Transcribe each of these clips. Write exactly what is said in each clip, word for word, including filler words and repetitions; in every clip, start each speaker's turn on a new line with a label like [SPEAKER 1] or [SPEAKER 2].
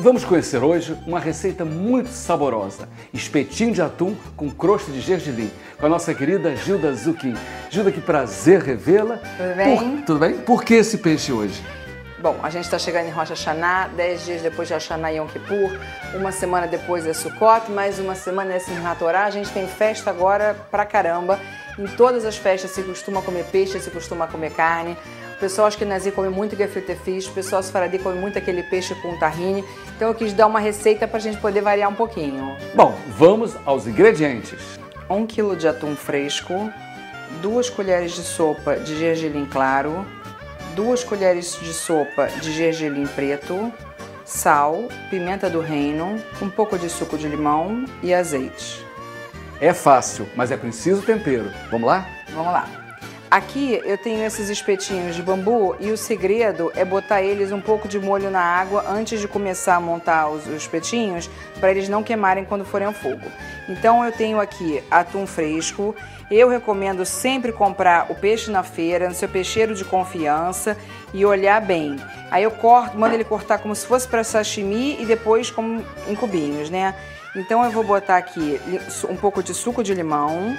[SPEAKER 1] vamos conhecer hoje uma receita muito saborosa, espetinho de atum com crosta de gergelim, com a nossa querida Gilda Zucchini. Gilda, que prazer revê-la.
[SPEAKER 2] Tudo bem?
[SPEAKER 1] Por, tudo bem? Por que esse peixe hoje?
[SPEAKER 2] Bom, a gente está chegando em Rosh Hashanah, dez dias depois de Hashanah e Yom Kippur, uma semana depois é Sukkot, mais uma semana é Simchat Torah. A gente tem festa agora pra caramba. Em todas as festas se costuma comer peixe, se costuma comer carne. O pessoal ashkenazi come muito gefilte fish, o pessoal sfaradi come muito aquele peixe com tahine. Então eu quis dar uma receita pra gente poder variar um pouquinho.
[SPEAKER 1] Bom, vamos aos ingredientes.
[SPEAKER 2] Um quilo de atum fresco, duas colheres de sopa de gergelim claro, duas colheres de sopa de gergelim preto, sal, pimenta do reino, um pouco de suco de limão e azeite.
[SPEAKER 1] É fácil, mas é preciso tempero. Vamos lá?
[SPEAKER 2] Vamos lá. Aqui eu tenho esses espetinhos de bambu e o segredo é botar eles um pouco de molho na água antes de começar a montar os, os espetinhos, para eles não queimarem quando forem ao fogo. Então eu tenho aqui atum fresco. Eu recomendo sempre comprar o peixe na feira, no seu peixeiro de confiança, e olhar bem. Aí eu corto, mando ele cortar como se fosse para sashimi e depois como em cubinhos, né? Então eu vou botar aqui um pouco de suco de limão,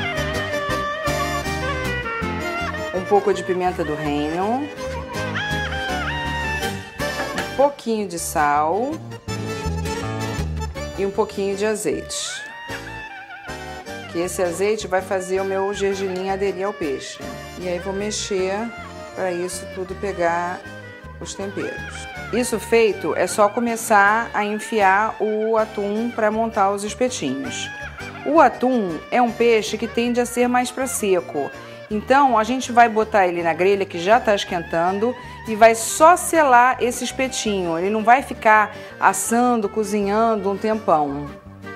[SPEAKER 2] um pouco de pimenta do reino, um pouquinho de sal e um pouquinho de azeite. Que esse azeite vai fazer o meu gergelim aderir ao peixe. E aí vou mexer para isso tudo pegar os temperos. Isso feito, é só começar a enfiar o atum para montar os espetinhos. O atum é um peixe que tende a ser mais para seco. Então, a gente vai botar ele na grelha que já está esquentando e vai só selar esse espetinho. Ele não vai ficar assando, cozinhando um tempão.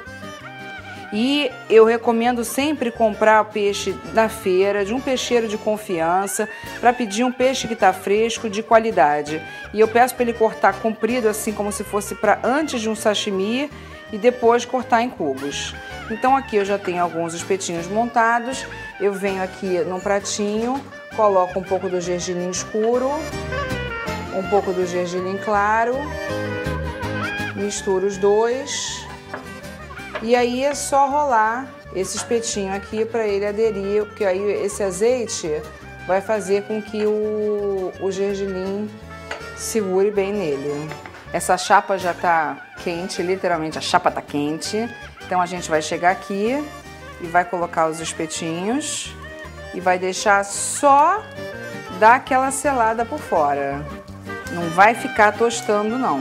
[SPEAKER 2] E eu recomendo sempre comprar peixe na feira, de um peixeiro de confiança, para pedir um peixe que está fresco, de qualidade. E eu peço para ele cortar comprido, assim como se fosse para antes de um sashimi, e depois cortar em cubos. Então aqui eu já tenho alguns espetinhos montados. Eu venho aqui num pratinho, coloco um pouco do gergelim escuro, um pouco do gergelim claro, misturo os dois. E aí é só rolar esse espetinho aqui para ele aderir, porque aí esse azeite vai fazer com que o, o gergelim segure bem nele. Essa chapa já tá quente, literalmente a chapa tá quente. Então a gente vai chegar aqui e vai colocar os espetinhos e vai deixar só dar aquela selada por fora. Não vai ficar tostando não.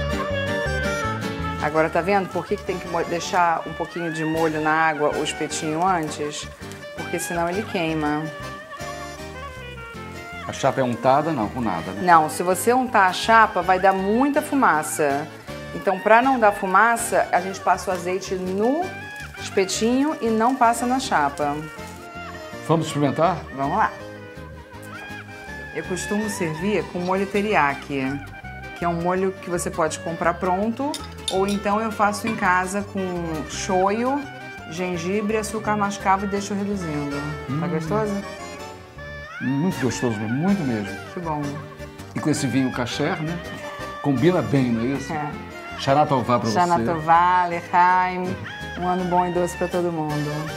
[SPEAKER 2] Agora tá vendo por que, que tem que deixar um pouquinho de molho na água o espetinho antes? Porque senão ele queima.
[SPEAKER 1] A chapa é untada? Não, com nada, né?
[SPEAKER 2] Não, se você untar a chapa vai dar muita fumaça. Então, para não dar fumaça, a gente passa o azeite no espetinho e não passa na chapa.
[SPEAKER 1] Vamos experimentar?
[SPEAKER 2] Vamos lá. Eu costumo servir com molho teriyaki, que é um molho que você pode comprar pronto, ou então eu faço em casa com shoyu, gengibre, açúcar mascavo e deixo reduzindo. Hum. Tá gostoso?
[SPEAKER 1] Muito gostoso, muito mesmo.
[SPEAKER 2] Que bom.
[SPEAKER 1] E com esse vinho kasher, né? Combina bem, não é isso? É. Shana Tová pra você.
[SPEAKER 2] Shana Tová, Lechaim. Um ano bom e doce para todo mundo.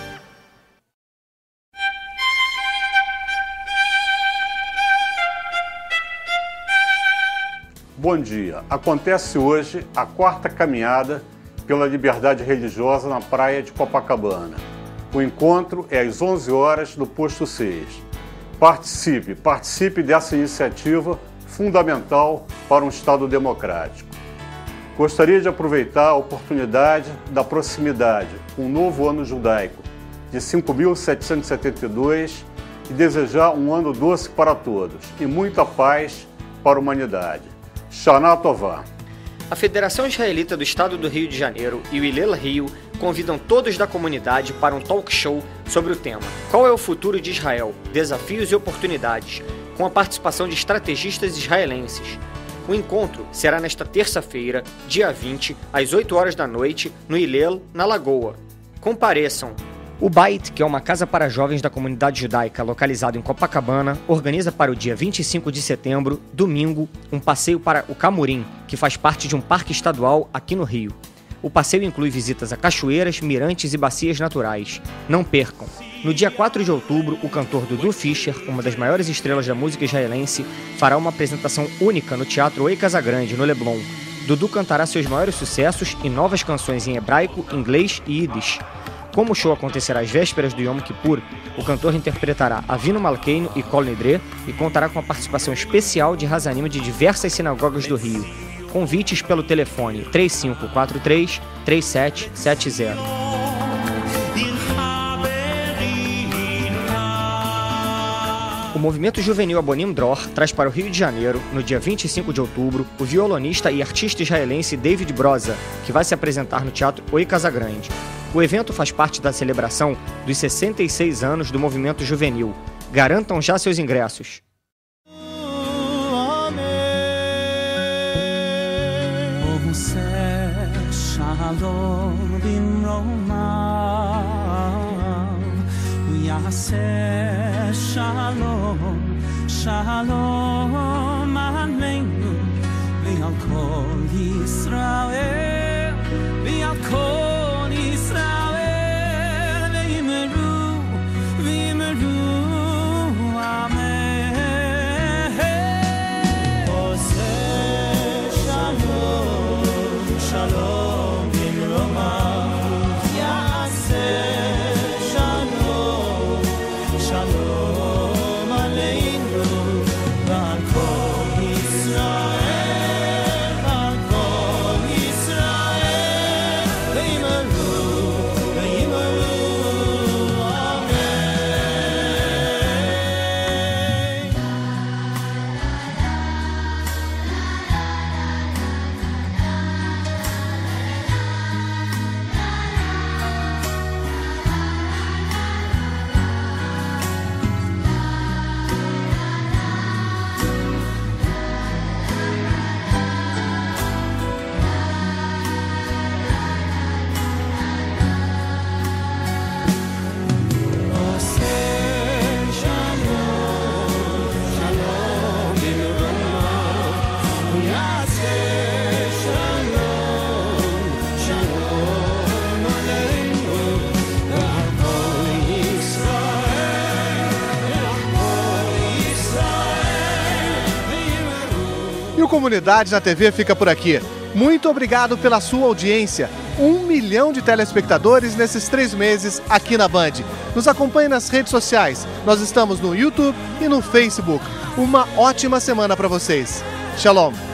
[SPEAKER 3] Bom dia. Acontece hoje a quarta caminhada pela liberdade religiosa na praia de Copacabana. O encontro é às onze horas no Posto seis. Participe, participe dessa iniciativa fundamental para um Estado democrático. Gostaria de aproveitar a oportunidade da proximidade com o novo ano judaico de cinco mil setecentos e setenta e dois e desejar um ano doce para todos e muita paz para a humanidade. Shana Tová.
[SPEAKER 4] A Federação Israelita do Estado do Rio de Janeiro e o Hillel Rio convidam todos da comunidade para um talk show sobre o tema Qual é o futuro de Israel? Desafios e oportunidades, com a participação de estrategistas israelenses. O encontro será nesta terça-feira, dia vinte, às oito horas da noite, no Hillel, na Lagoa. Compareçam! O Bait, que é uma casa para jovens da comunidade judaica localizada em Copacabana, organiza para o dia vinte e cinco de setembro, domingo, um passeio para o Camurim, que faz parte de um parque estadual aqui no Rio. O passeio inclui visitas a cachoeiras, mirantes e bacias naturais. Não percam! No dia quatro de outubro, o cantor Dudu Fischer, uma das maiores estrelas da música israelense, fará uma apresentação única no Teatro Oi Casagrande, no Leblon. Dudu cantará seus maiores sucessos e novas canções em hebraico, inglês e yiddish. Como o show acontecerá às vésperas do Yom Kippur, o cantor interpretará Avinu Malkeinu e Kol Nidre e contará com a participação especial de Hazanim de diversas sinagogas do Rio. Convites pelo telefone três cinco quatro três, três sete sete zero. O movimento juvenil Abonim Dror traz para o Rio de Janeiro, no dia vinte e cinco de outubro, o violonista e artista israelense David Broza, que vai se apresentar no Teatro Oi Casagrande. O evento faz parte da celebração dos sessenta e seis anos do movimento juvenil. Garantam já seus ingressos.
[SPEAKER 5] E o Comunidade na T V fica por aqui. Muito obrigado pela sua audiência. Um milhão de telespectadores nesses três meses aqui na Band. Nos acompanhe nas redes sociais. Nós estamos no YouTube e no Facebook. Uma ótima semana para vocês. Shalom.